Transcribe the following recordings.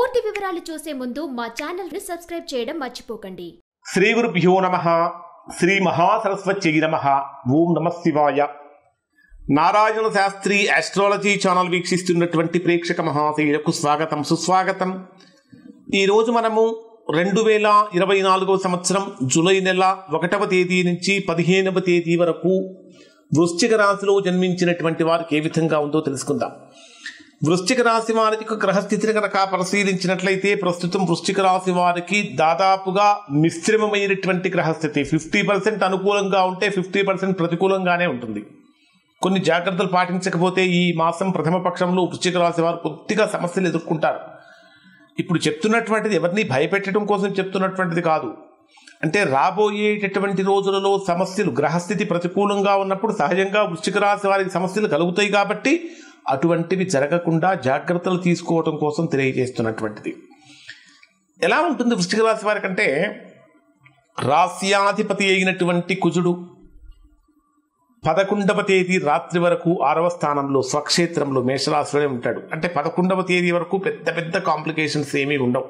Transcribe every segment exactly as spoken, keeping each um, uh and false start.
పూర్తి వివరాలు చూసే ముందు మా ఛానల్ ని సబ్స్క్రైబ్ చేయడం మర్చిపోకండి. శ్రీ గురుభ్యో నమః. శ్రీ మహాసరస్వత్యై నమః. ఓం నమః శివాయ. నారాయణ శాస్త్రి ఆస్ట్రాలజీ ఛానల్ వీక్షిస్తున్నటువంటి ప్రేక్షక మహాశయులకు స్వాగతం, సుస్వాగతం. ఈరోజు మనము రెండు వేల ఇరవై నాలుగవ సంవత్సరం జూలై నెల ఒకటవ తేదీ నుంచి పదిహేనవ తేదీ వరకు వృశ్చిక రాశిలో జన్మించినటువంటి వారికి ఏ విధంగా ఉందో తెలుసుకుందాం. వృశ్చిక రాశి వారికి గ్రహస్థితిని కనుక పరిశీలించినట్లయితే ప్రస్తుతం వృశ్చిక రాశి వారికి దాదాపుగా మిశ్రమమైనటువంటి గ్రహస్థితి. ఫిఫ్టీ పర్సెంట్ అనుకూలంగా ఉంటే ఫిఫ్టీ పర్సెంట్ ప్రతికూలంగానే ఉంటుంది. కొన్ని జాగ్రత్తలు పాటించకపోతే ఈ మాసం ప్రథమ పక్షంలో వృశ్చిక రాశి వారు కొద్దిగా సమస్యలు ఎదుర్కొంటారు. ఇప్పుడు చెప్తున్నటువంటిది ఎవరిని భయపెట్టడం కోసం చెప్తున్నటువంటిది కాదు. అంటే రాబోయేటటువంటి రోజులలో సమస్యలు, గ్రహస్థితి ప్రతికూలంగా ఉన్నప్పుడు సహజంగా వృశ్చిక రాశి వారికి సమస్యలు కలుగుతాయి. కాబట్టి అటువంటివి జరగకుండా జాగ్రత్తలు తీసుకోవడం కోసం తెలియజేస్తున్నటువంటిది. ఎలా ఉంటుంది వృశ్చిక రాశి వారికి అంటే, రాస్యాధిపతి అయినటువంటి కుజుడు పదకొండవ తేదీ రాత్రి వరకు ఆరవ స్థానంలో స్వక్షేత్రంలో మేషరాశిలోనే ఉంటాడు. అంటే పదకొండవ తేదీ వరకు పెద్ద పెద్ద కాంప్లికేషన్స్ ఏమీ ఉండవు.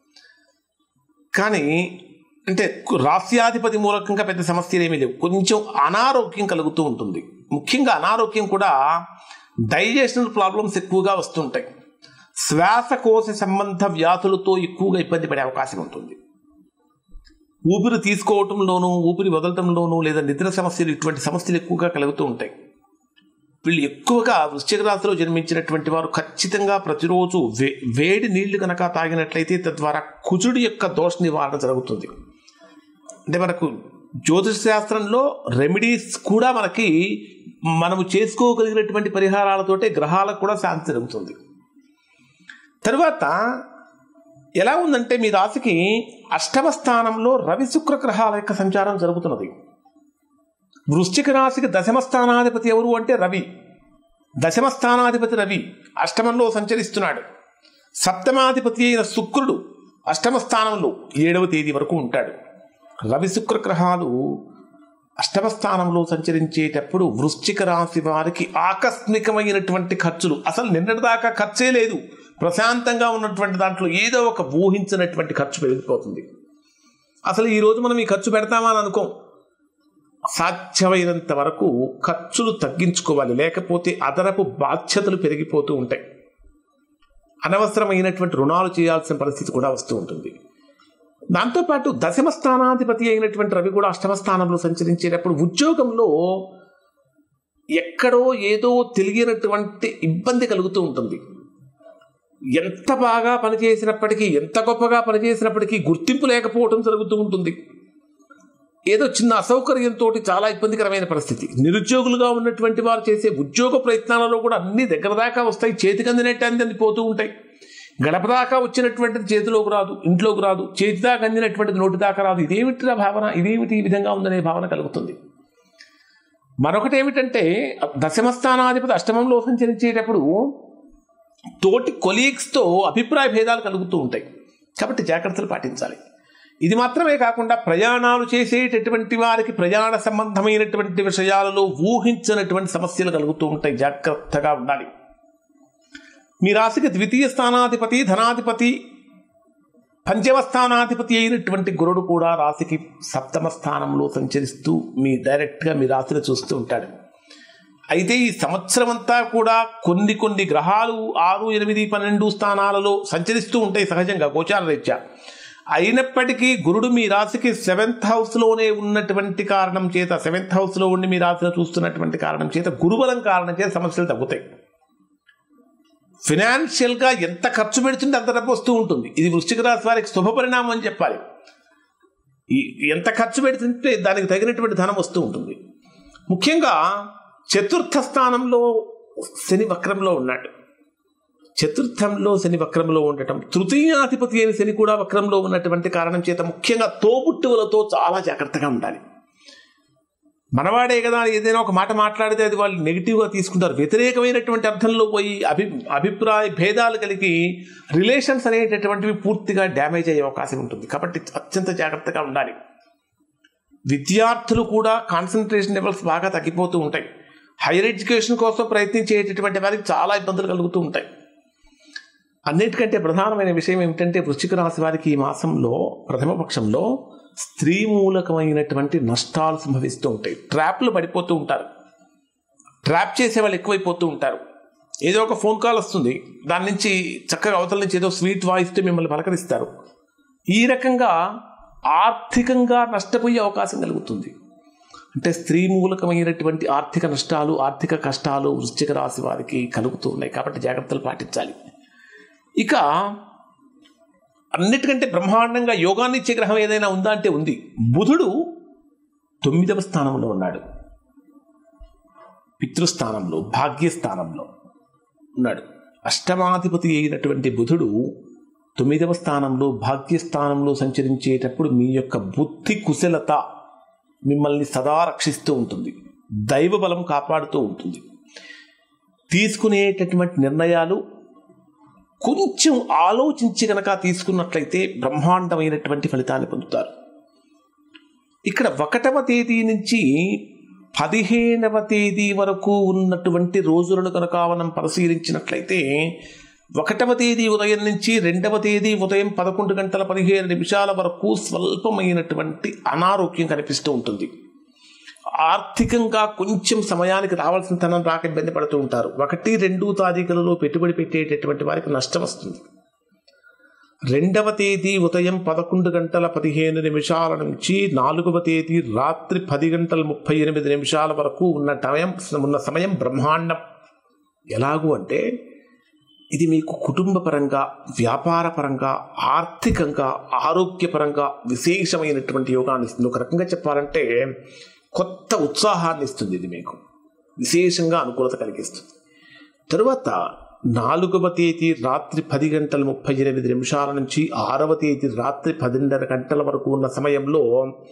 కానీ అంటే రాస్యాధిపతి మూలకంగా పెద్ద సమస్యలు ఏమీ లేవు. కొంచెం అనారోగ్యం కలుగుతూ ఉంటుంది. ముఖ్యంగా అనారోగ్యం కూడా డైజెషనల్ ప్రాబ్లమ్స్ ఎక్కువగా వస్తుంటాయి. శ్వాసకోశ సంబంధ వ్యాధులతో ఎక్కువగా ఇబ్బంది పడే అవకాశం ఉంటుంది. ఊపిరి తీసుకోవటంలోనూ, ఊపిరి వదలటంలోనూ, లేదా నిద్ర సమస్యలు, ఇటువంటి సమస్యలు ఎక్కువగా కలుగుతూ ఉంటాయి. వీళ్ళు ఎక్కువగా వృశ్చిక రాశిలో జన్మించినటువంటి వారు ఖచ్చితంగా ప్రతిరోజు వే వేడి నీళ్లు కనుక తాగినట్లయితే తద్వారా కుజుడి యొక్క దోష నివారణ జరుగుతుంది. అంటే మనకు జ్యోతిష శాస్త్రంలో రెమెడీస్ కూడా మనకి మనము చేసుకోగలిగినటువంటి పరిహారాలతోటే గ్రహాలకు కూడా శాంతి జరుగుతుంది. తరువాత ఎలా ఉందంటే, మీ రాశికి అష్టమ స్థానంలో రవి శుక్ర గ్రహాల యొక్క సంచారం జరుగుతున్నది. వృశ్చిక రాశికి దశమ స్థానాధిపతి ఎవరు అంటే రవి. దశమ స్థానాధిపతి రవి అష్టమంలో సంచరిస్తున్నాడు. సప్తమాధిపతి అయిన శుక్రుడు అష్టమ స్థానంలో ఏడవ తేదీ వరకు ఉంటాడు. రవి శుక్ర గ్రహాలు అష్టమ స్థానంలో సంచరించేటప్పుడు వృశ్చిక రాశి వారికి ఆకస్మికమైనటువంటి ఖర్చులు, అసలు నిన్నటిదాకా ఖర్చే లేదు, ప్రశాంతంగా ఉన్నటువంటి దాంట్లో ఏదో ఒక ఊహించినటువంటి ఖర్చు పెరిగిపోతుంది. అసలు ఈరోజు మనం ఈ ఖర్చు పెడతామని అనుకోం. సాధ్యమైనంత వరకు ఖర్చులు తగ్గించుకోవాలి, లేకపోతే అదనపు బాధ్యతలు పెరిగిపోతూ ఉంటాయి. అనవసరమైనటువంటి రుణాలు చేయాల్సిన పరిస్థితి కూడా వస్తూ ఉంటుంది. దాంతోపాటు దశమ స్థానాధిపతి అయినటువంటి రవి కూడా అష్టమ స్థానంలో సంచరించేటప్పుడు ఉద్యోగంలో ఎక్కడో ఏదో తెలియనటువంటి ఇబ్బంది కలుగుతూ ఉంటుంది. ఎంత బాగా పనిచేసినప్పటికీ, ఎంత గొప్పగా పనిచేసినప్పటికీ గుర్తింపు లేకపోవడం జరుగుతూ ఉంటుంది. ఏదో చిన్న అసౌకర్యంతో చాలా ఇబ్బందికరమైన పరిస్థితి. నిరుద్యోగులుగా ఉన్నటువంటి వారు చేసే ఉద్యోగ ప్రయత్నాలలో కూడా అన్ని దగ్గర దాకా వస్తాయి, చేతికి అందినట్టు అంది పోతూ ఉంటాయి. గడప దాకా వచ్చినటువంటిది చేతిలోకి రాదు, ఇంట్లోకి రాదు, చేతి దాకా అందినటువంటిది నోటి దాకా రాదు. ఇదేమిటి భావన, ఇదేమిటి ఈ విధంగా ఉందనే భావన కలుగుతుంది. మరొకటి ఏమిటంటే, దశమ స్థానాధిపతి అష్టమంలో సంచరించేటప్పుడు తోటి కొలీగ్స్తో అభిప్రాయ భేదాలు కలుగుతూ ఉంటాయి. కాబట్టి జాగ్రత్తలు పాటించాలి. ఇది మాత్రమే కాకుండా ప్రయాణాలు చేసేటటువంటి వారికి ప్రయాణ సంబంధమైనటువంటి విషయాలలో ఊహించినటువంటి సమస్యలు కలుగుతూ ఉంటాయి. జాగ్రత్తగా ఉండాలి. మీ రాశికి ద్వితీయ స్థానాధిపతి, ధనాధిపతి, పంచమ స్థానాధిపతి అయినటువంటి గురుడు కూడా రాశికి సప్తమ స్థానంలో సంచరిస్తూ మీ డైరెక్ట్గా మీ రాశిని చూస్తూ ఉంటాడు. అయితే ఈ సంవత్సరం అంతా కూడా కొన్ని కొన్ని గ్రహాలు ఆరు, ఎనిమిది, పన్నెండు స్థానాలలో సంచరిస్తూ ఉంటాయి సహజంగా గోచార రీత్యా. అయినప్పటికీ గురుడు మీ రాశికి సెవెంత్ హౌస్లోనే ఉన్నటువంటి కారణం చేత, సెవెంత్ హౌస్లో ఉండి మీ రాశిని చూస్తున్నటువంటి కారణం చేత, గురుబలం కారణం చేత సమస్యలు తగ్గుతాయి. ఫినాన్షియల్గా ఎంత ఖర్చు పెడుతుంటే అంత డబ్బు వస్తూ ఉంటుంది. ఇది వృశ్చిక రాశి వారికి శుభ పరిణామం అని చెప్పాలి. ఈ ఎంత ఖర్చు పెడుతుంటే దానికి తగినటువంటి ధనం వస్తూ ఉంటుంది. ముఖ్యంగా చతుర్థ స్థానంలో శని వక్రంలో ఉన్నాడు. చతుర్థంలో శని వక్రంలో ఉండటం, తృతీయాధిపతి అయిన శని కూడా వక్రంలో ఉన్నటువంటి కారణం చేత ముఖ్యంగా తోబుట్టువులతో చాలా జాగ్రత్తగా ఉండాలి. మనవాడే కదా ఏదైనా ఒక మాట మాట్లాడితే అది వాళ్ళు నెగిటివ్గా తీసుకుంటారు. వ్యతిరేకమైనటువంటి అర్థంలో పోయి అభి అభిప్రాయ భేదాలు కలిగి రిలేషన్స్ అనేటటువంటివి పూర్తిగా డ్యామేజ్ అయ్యే అవకాశం ఉంటుంది. కాబట్టి అత్యంత జాగ్రత్తగా ఉండాలి. విద్యార్థులు కూడా కాన్సన్ట్రేషన్ లెవెల్స్ బాగా తగ్గిపోతూ ఉంటాయి. హైయర్ ఎడ్యుకేషన్ కోసం ప్రయత్నించేటటువంటి వారికి చాలా ఇబ్బందులు కలుగుతూ ఉంటాయి. అన్నిటికంటే ప్రధానమైన విషయం ఏమిటంటే వృశ్చిక రాశి వారికి ఈ మాసంలో ప్రథమ పక్షంలో స్త్రీ మూలకమైనటువంటి నష్టాలు సంభవిస్తూ ఉంటాయి. ట్రాప్లు పడిపోతూ ఉంటారు. ట్రాప్ చేసే వాళ్ళు ఎక్కువైపోతూ ఉంటారు. ఏదో ఒక ఫోన్ కాల్ వస్తుంది, దాని నుంచి చక్కగా అవతల నుంచి ఏదో స్వీట్ వాయిస్తో మిమ్మల్ని పలకరిస్తారు. ఈ రకంగా ఆర్థికంగా నష్టపోయే అవకాశం కలుగుతుంది. అంటే స్త్రీ మూలకమైనటువంటి ఆర్థిక నష్టాలు, ఆర్థిక కష్టాలు వృశ్చిక రాశి వారికి కలుగుతూ ఉన్నాయి. కాబట్టి జాగ్రత్తలు పాటించాలి. ఇక అన్నిటికంటే బ్రహ్మాండంగా యోగాన్ని ఇచ్చే గ్రహం ఏదైనా ఉందా అంటే ఉంది. బుధుడు తొమ్మిదవ స్థానంలో ఉన్నాడు. పితృస్థానంలో, భాగ్యస్థానంలో ఉన్నాడు. అష్టమాధిపతి అయినటువంటి బుధుడు తొమ్మిదవ స్థానంలో, భాగ్యస్థానంలో సంచరించేటప్పుడు మీ యొక్క బుద్ధి కుశలత మిమ్మల్ని సదా రక్షిస్తూ ఉంటుంది. దైవ బలం కాపాడుతూ ఉంటుంది. తీసుకునేటటువంటి నిర్ణయాలు కొంచెం ఆలోచించి కనుక తీసుకున్నట్లయితే బ్రహ్మాండమైనటువంటి ఫలితాన్ని పొందుతారు. ఇక్కడ ఒకటవ తేదీ నుంచి పదిహేనవ తేదీ వరకు ఉన్నటువంటి రోజులను కనుక మనం పరిశీలించినట్లయితే ఒకటవ తేదీ ఉదయం నుంచి రెండవ తేదీ ఉదయం పదకొండు గంటల పదిహేను నిమిషాల వరకు స్వల్పమైనటువంటి అనారోగ్యం కనిపిస్తూ ఉంటుంది. ఆర్థికంగా కొంచెం సమయానికి రావాల్సిన తనం రాక ఇబ్బంది పడుతూ ఉంటారు. ఒకటి రెండు తారీఖులలో పెట్టుబడి పెట్టేటటువంటి వారికి నష్టం వస్తుంది. రెండవ తేదీ ఉదయం పదకొండు గంటల పదిహేను నిమిషాల నుంచి నాలుగవ తేదీ రాత్రి పది గంటల ముప్పై ఎనిమిది నిమిషాల వరకు ఉన్న టైం ఉన్న సమయం బ్రహ్మాండం. ఎలాగూ అంటే ఇది మీకు కుటుంబపరంగా, వ్యాపారపరంగా, ఆర్థికంగా, ఆరోగ్యపరంగా విశేషమైనటువంటి యోగాన్ని ఇస్తుంది. ఒక రకంగా చెప్పాలంటే కొత్త ఉత్సాహాన్ని ఇస్తుంది. ఇది మీకు విశేషంగా అనుకూలత కలిగిస్తుంది. తరువాత నాలుగవ తేదీ రాత్రి పది గంటల ముప్పై ఎనిమిది నిమిషాల నుంచి ఆరవ తేదీ రాత్రి పదిన్నర గంటల వరకు ఉన్న సమయంలో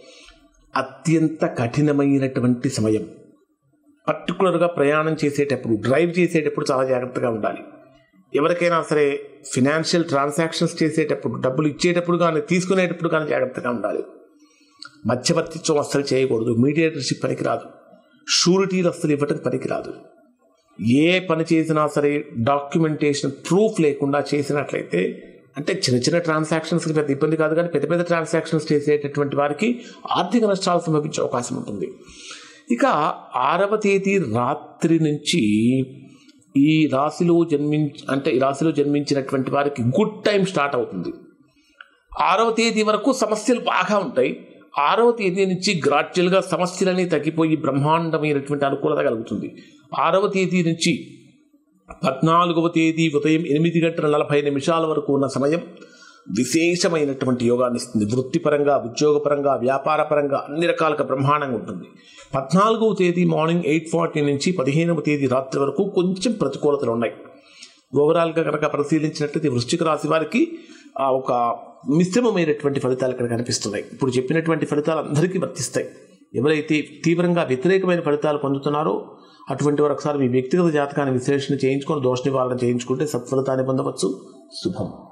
అత్యంత కఠినమైనటువంటి సమయం. పర్టికులర్గా ప్రయాణం చేసేటప్పుడు, డ్రైవ్ చేసేటప్పుడు చాలా జాగ్రత్తగా ఉండాలి. ఎవరికైనా సరే ఫినాన్షియల్ ట్రాన్సాక్షన్స్ చేసేటప్పుడు, డబ్బులు ఇచ్చేటప్పుడు కానీ తీసుకునేటప్పుడు కానీ జాగ్రత్తగా ఉండాలి. మధ్యవర్తిత్వం అస్సలు చేయకూడదు. మీడియేటర్షిప్ పనికిరాదు. షూరిటీలు అస్సలు ఇవ్వటం పనికిరాదు. ఏ పని చేసినా సరే డాక్యుమెంటేషన్, ప్రూఫ్ లేకుండా చేసినట్లయితే, అంటే చిన్న చిన్న ట్రాన్సాక్షన్స్కి పెద్ద ఇబ్బంది కాదు, కానీ పెద్ద పెద్ద ట్రాన్సాక్షన్స్ చేసేటటువంటి వారికి ఆర్థిక నష్టాలు సంభవించే అవకాశం ఉంటుంది. ఇక ఆరవ తేదీ రాత్రి నుంచి ఈ రాశిలో జన్మించ అంటే ఈ రాశిలో జన్మించినటువంటి వారికి గుడ్ టైం స్టార్ట్ అవుతుంది. ఆరవ తేదీ వరకు సమస్యలు బాగా ఉంటాయి. ఆరవ తేదీ నుంచి గ్రాడ్యువల్గా సమస్యలన్నీ తగ్గిపోయి బ్రహ్మాండమైనటువంటి అనుకూలత కలుగుతుంది. ఆరవ తేదీ నుంచి పద్నాలుగవ తేదీ ఉదయం ఎనిమిది గంటల నలభై నిమిషాల వరకు ఉన్న సమయం విశేషమైనటువంటి యోగాన్ని ఇస్తుంది. వృత్తిపరంగా, ఉద్యోగపరంగా, వ్యాపారపరంగా అన్ని రకాలుగా బ్రహ్మాండంగా ఉంటుంది. పద్నాలుగవ తేదీ మార్నింగ్ ఎయిట్ ఫార్టీ నుంచి పదిహేనవ తేదీ రాత్రి వరకు కొంచెం ప్రతికూలతలు ఉన్నాయి. ఓవరాల్గా కనుక పరిశీలించినట్లయితే వృశ్చిక రాశి వారికి ఒక మిశ్రమమైనటువంటి ఫలితాలు ఇక్కడ కనిపిస్తున్నాయి. ఇప్పుడు చెప్పినటువంటి ఫలితాలు అందరికీ వర్తిస్తాయి. ఎవరైతే తీవ్రంగా వ్యతిరేకమైన ఫలితాలు పొందుతున్నారో అటువంటి వారు ఒకసారి మీ వ్యక్తిగత జాతకాన్ని విశ్లేషణ చేయించుకొని దోష నివారణ చేయించుకుంటే సత్ఫలితాన్ని పొందవచ్చు. శుభం.